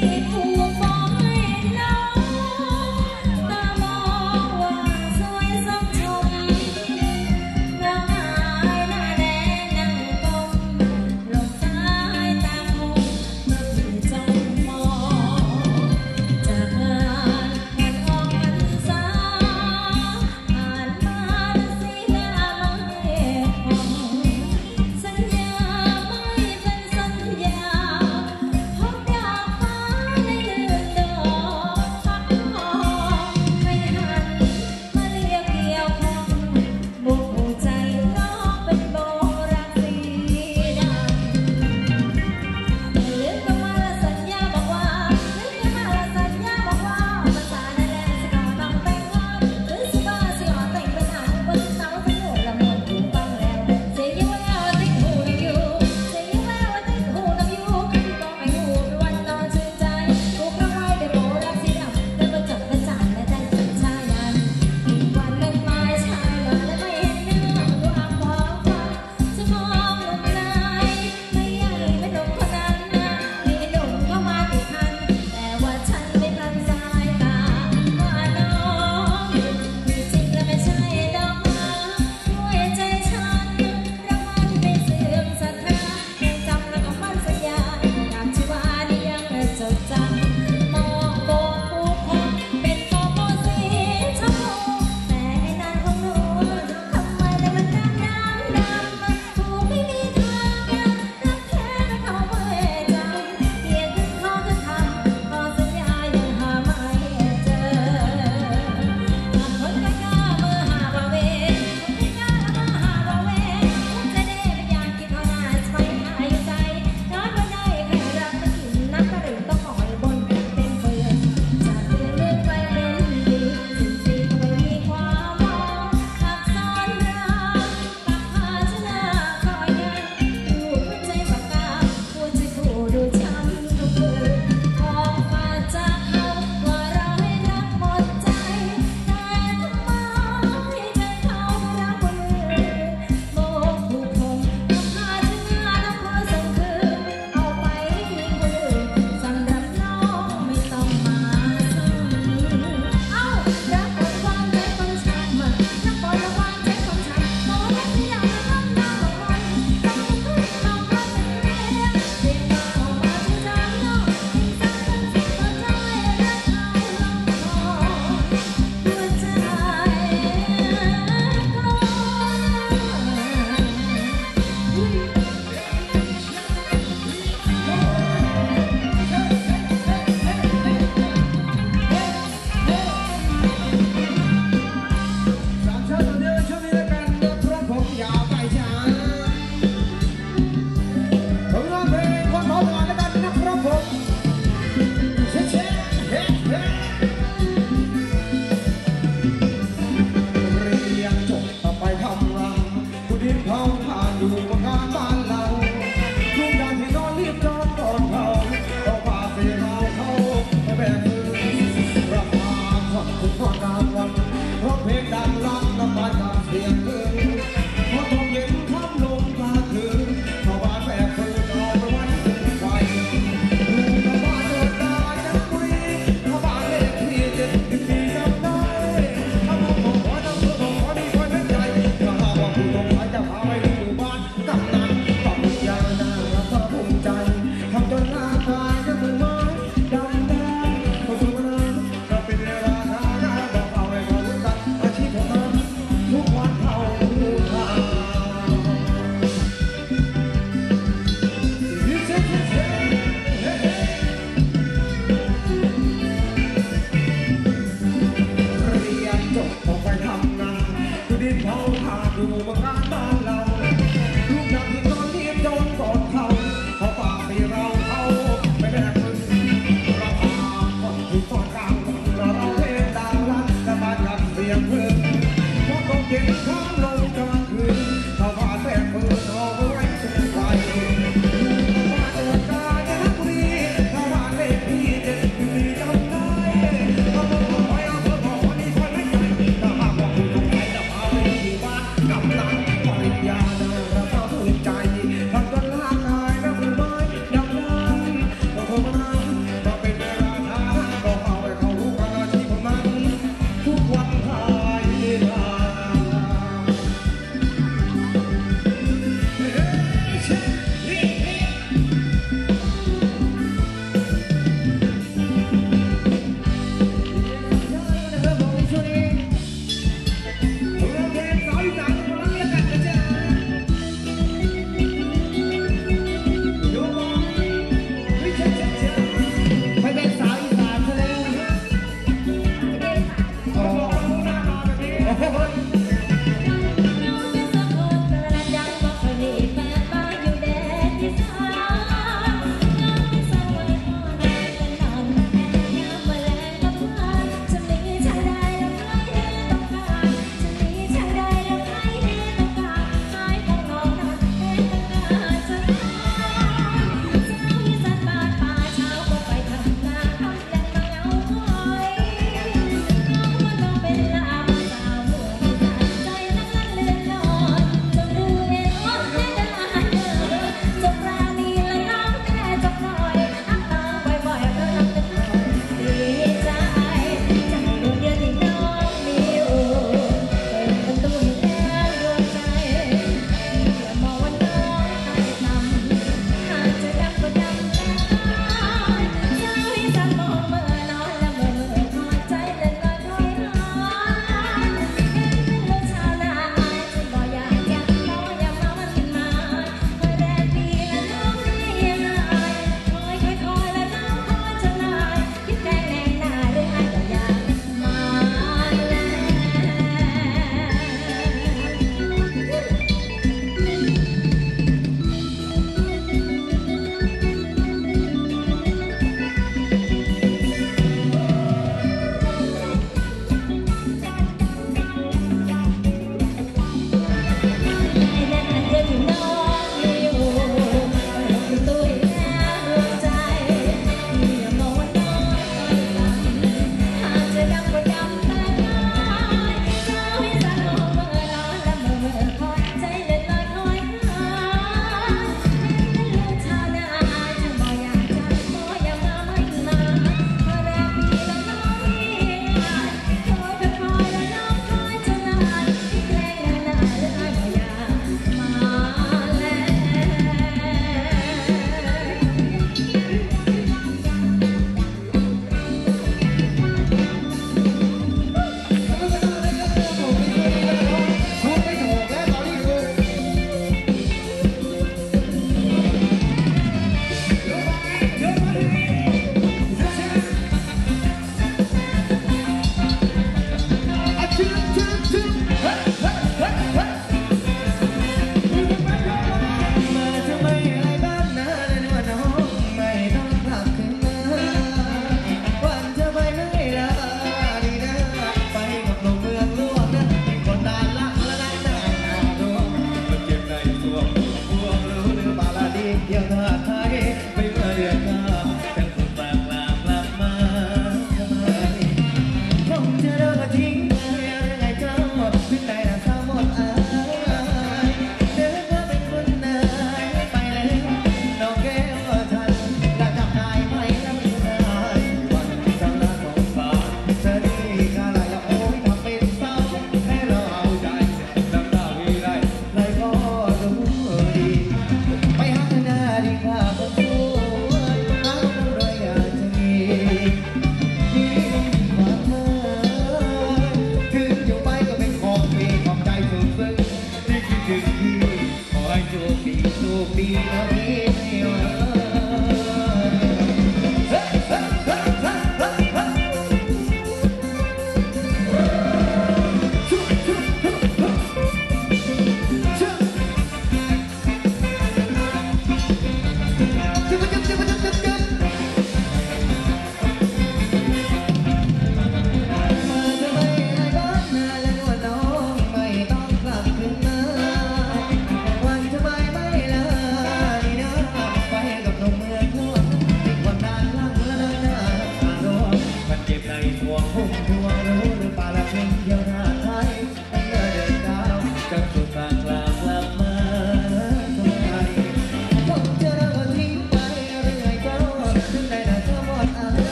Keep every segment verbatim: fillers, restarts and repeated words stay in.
น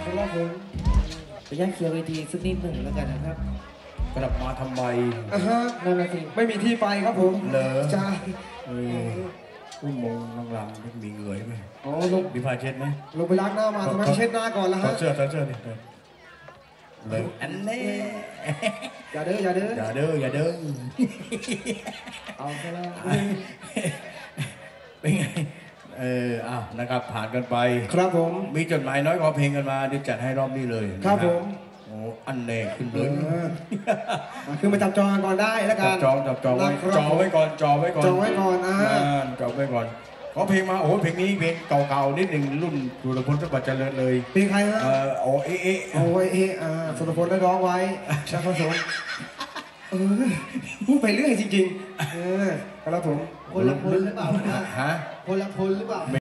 ครับผมไปย่างเคลียร์เวทีสักนิดหนึ่งแล้วกันนะครับกลับมาทำไมอ่ะฮะนั่นแหละสิไม่มีที่ไปครับผมเหรอใช่ผู้มงน้องรำไม่มีเงยไหมอ๋อลงมีผ้าเช็ดไหมลงไปล้างหน้ามาทำไมเช็ดหน้าก่อนล่ะฮะเสื้อเสื้อนี่เลยอันนี้อย่าเด้ออย่าเด้ออย่าเด้ออย่าเด้อเอาซะแล้วเป็นไงเอออ้าวนะครับผ่านกันไปครับผมมีจดหมายน้อยขอเพลงกันมาเดี๋ยวจัดให้รอบนี้เลยครับผมโอ้อันเน่ขึ้นเลยคือมาจับจองก่อนได้แล้วกันจองจับจองไว้จองไว้ก่อนจองไว้ก่อนจองไว้ก่อนอ่าจองไว้ก่อนขอเพลงมาโอ้เพลงนี้เพลงเก่าๆนิดหนึ่งรุ่นสุรพลสวัสดิ์เจริญเลยเพลงใครฮะเออโอเอเอโอเออ่าสุรพลได้ร้องไว้ชาผสมเออพูดไปเรื่อยจริงๆเออครับผมคนละคนหรือเปล่าฮะคนละคนหรือเปล่า